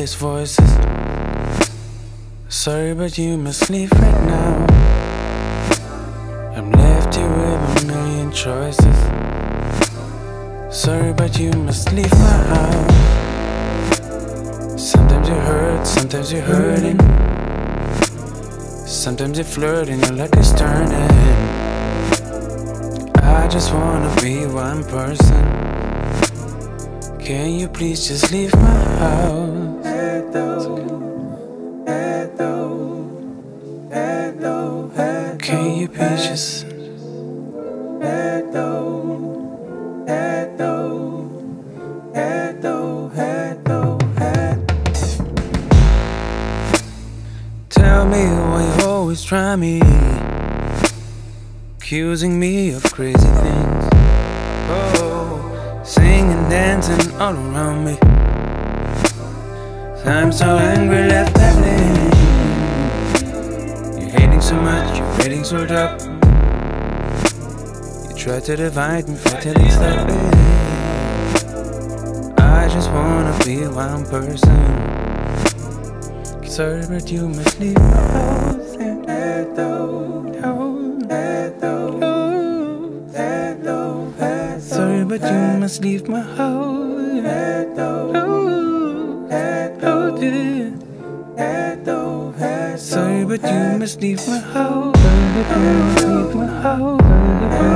these voices. Sorry, but you must leave right now. I'm left here with a million choices. Sorry, but you must leave my house. Sometimes you hurt, sometimes you're hurting. Sometimes you're flirting, your luck is turning. I just wanna be one person. Can you please just leave my house? Can you please just tell me why you always try me, accusing me of crazy things. Oh, singing, dancing all around me. I'm so angry, left happening. You're hating so much, you're hating so tough. You try to divide me, fatally stop it. I just wanna be one person. Sorry, but you must leave my house. Sorry, but you must leave my house. Sorry, but you must leave my house.